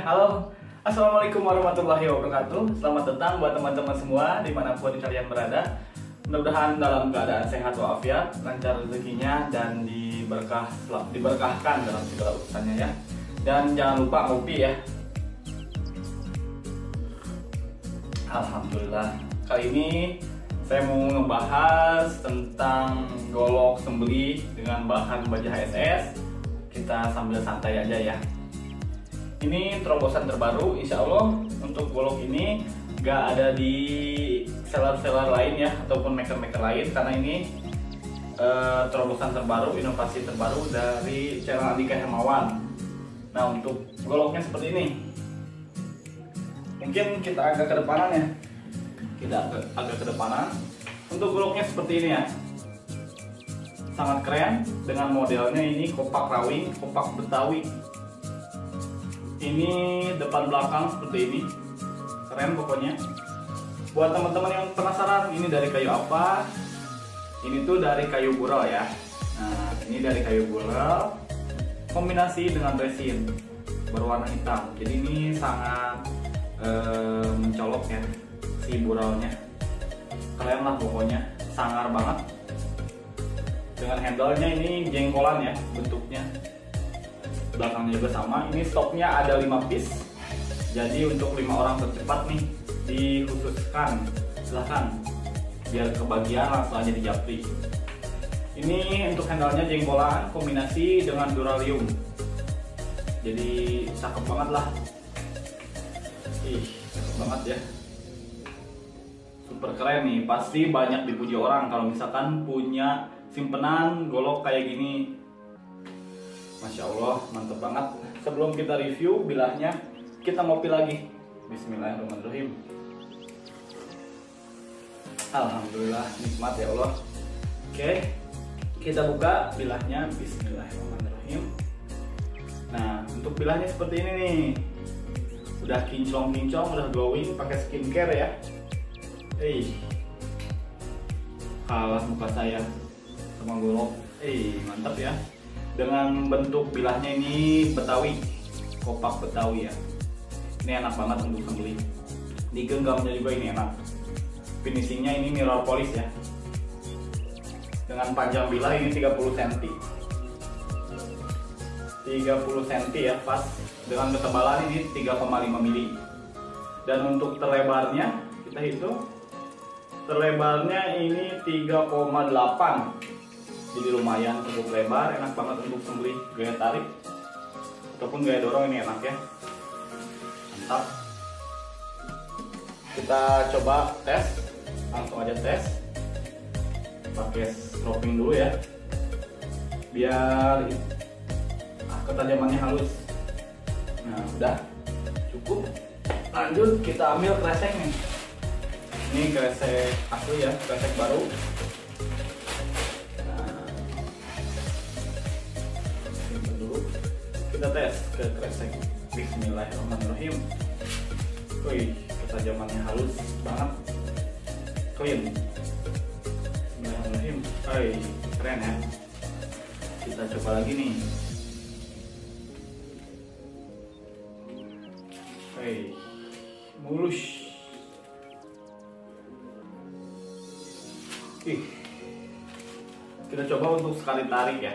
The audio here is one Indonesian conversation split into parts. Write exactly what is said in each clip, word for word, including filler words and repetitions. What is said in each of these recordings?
halo. Assalamualaikum warahmatullahi wabarakatuh. Selamat datang buat teman-teman semua dimanapun kalian berada. Mudah-mudahan dalam keadaan sehat walafiat, lancar rezekinya, dan diberkah, diberkahkan dalam segala urusannya ya. Dan jangan lupa ngopi ya. Alhamdulillah. Kali ini saya mau ngebahas tentang golok sembelih dengan bahan baja H S S. Kita sambil santai aja ya. Ini terobosan terbaru, insya Allah untuk golok ini gak ada di seller-seller lain ya, ataupun maker-maker lain, karena ini e, terobosan terbaru, inovasi terbaru dari channel Andika Hermawan. Nah, untuk goloknya seperti ini. Mungkin kita agak ke depanan ya. Kita agak, agak ke depanan. Untuk goloknya seperti ini ya. Sangat keren dengan modelnya ini kopak rawing, kopak Betawi. Ini depan belakang seperti ini, keren pokoknya. Buat teman-teman yang penasaran ini dari kayu apa, ini tuh dari kayu burel ya. Nah, ini dari kayu burel kombinasi dengan resin berwarna hitam. Jadi ini sangat ee, mencolok ya si burelnya. Keren lah pokoknya, sangar banget. Dengan handle-nya ini jengkolan ya bentuknya. Belakangnya juga sama. Ini stoknya ada lima piece. Jadi untuk lima orang tercepat nih dikhususkan. Silahkan biar kebagian langsung aja di japri. Ini untuk handle-nya jengkolan kombinasi dengan duralium. Jadi cakep banget lah. Ih, cakep banget ya. Super keren nih. Pasti banyak dipuji orang kalau misalkan punya simpenan golok kayak gini. Masya Allah, mantep banget. Sebelum kita review bilahnya, kita ngopi lagi. Bismillahirrahmanirrahim. Alhamdulillah, nikmat ya Allah. Oke, kita buka bilahnya. Bismillahirrahmanirrahim. Nah, untuk bilahnya seperti ini nih. Udah kinclong-kinclong, udah glowing, pakai skincare ya. Eh, kalah muka saya sama golok. Eh, mantap ya. Dengan bentuk bilahnya ini Betawi, kopak Betawi ya. Ini enak banget untuk sembelih. Digenggamnya juga ini enak. Finishingnya ini mirror polish ya. Dengan panjang bilah ini tiga puluh sentimeter. tiga puluh sentimeter ya, pas. Dengan ketebalan ini tiga koma lima milimeter. Dan untuk terlebarnya kita hitung. Terlebarnya ini tiga koma delapan. Jadi lumayan cukup lebar, enak banget untuk sembelih gaya tarik ataupun gaya dorong, ini enak ya. Mantap. Kita coba tes, langsung aja tes. Pakai stropping dulu ya, biar ketajamannya halus. Nah, udah cukup. Lanjut kita ambil kresek nih. Ini kresek asli ya, kresek baru. Kita tes ke kresek. Bismillahirrahmanirrahim. Wih, ketajamannya halus banget, clean. Bismillahirrahmanirrahim. Wih, keren ya. Kita coba lagi nih. Wih, mulus. Ih, kita coba untuk sekali tarik ya.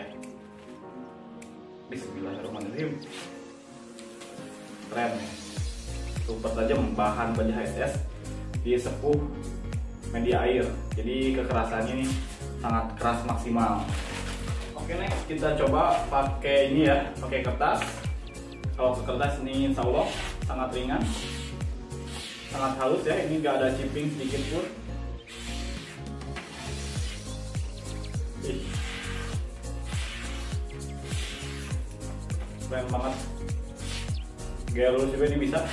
Bismillahirrahmanirrahim. Keren, super tajam, bahan baja H S S disepuh media air, jadi kekerasannya ini sangat keras maksimal. Oke, next kita coba pakai ini ya, pakai kertas. Kalau ke kertas ini insya Allah sangat ringan, sangat halus ya, ini gak ada chipping sedikit pun. Ih, keren banget. Gaya lurus juga ini bisa.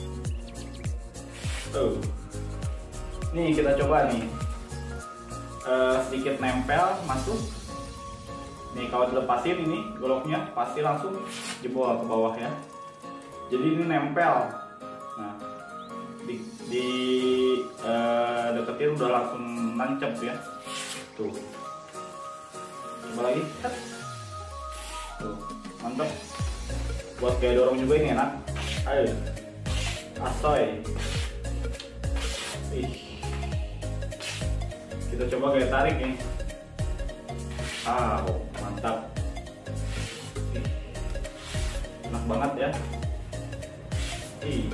Tuh. Nih kita coba nih. Uh, sedikit nempel masuk. Nih kalau dilepasin ini goloknya pasti langsung jebol ke bawah ya. Jadi ini nempel. Nah, di, di uh, deketin udah langsung nancep ya. Tuh. Coba lagi. Tuh, mantap. Buat gaya dorong juga ini enak. Ayo, asoy. Ih, kita coba gaya tarik nih. Wow, mantap. Ih, enak banget ya. Ih.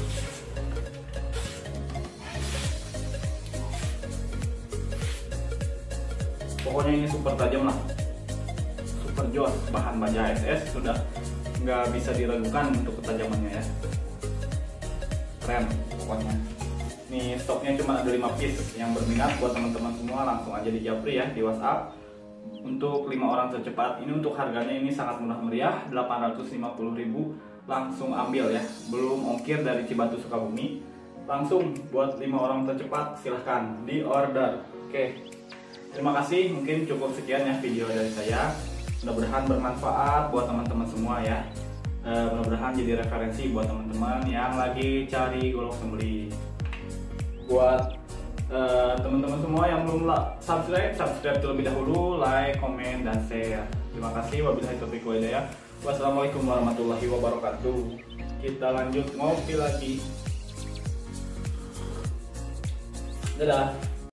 Pokoknya ini super tajam lah, super jos. Bahan baja S S sudah nggak bisa diragukan untuk ketajamannya ya. Keren pokoknya. Nih stoknya cuma ada lima piece. Yang berminat buat teman-teman semua langsung aja di japri ya di WhatsApp. Untuk lima orang tercepat ini untuk harganya ini sangat murah meriah, delapan ratus lima puluh ribu. Langsung ambil ya, belum ongkir dari Cibatu Sukabumi. Langsung buat lima orang tercepat silahkan di order. Oke, terima kasih. Mungkin cukup sekian ya video dari saya. Mudah-mudahan bermanfaat buat teman-teman semua ya. E, mudah-mudahan jadi referensi buat teman-teman yang lagi cari golok sembeli. Buat uh, teman-teman semua yang belum subscribe, subscribe terlebih dahulu, like, komen, dan share. Terima kasih. Wabillahi taufiq wal hidayah. Wassalamualaikum warahmatullahi wabarakatuh. Kita lanjut ngopi lagi. Dadah.